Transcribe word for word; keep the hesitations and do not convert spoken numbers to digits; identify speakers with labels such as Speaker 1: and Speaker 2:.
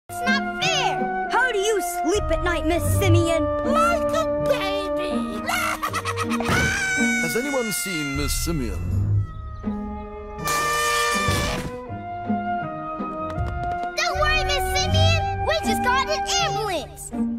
Speaker 1: It's not fair! How do you sleep at night, Miss Simian?
Speaker 2: Like a baby!
Speaker 3: Has anyone seen Miss Simian?
Speaker 1: Don't worry, Miss Simian! We just got an ambulance!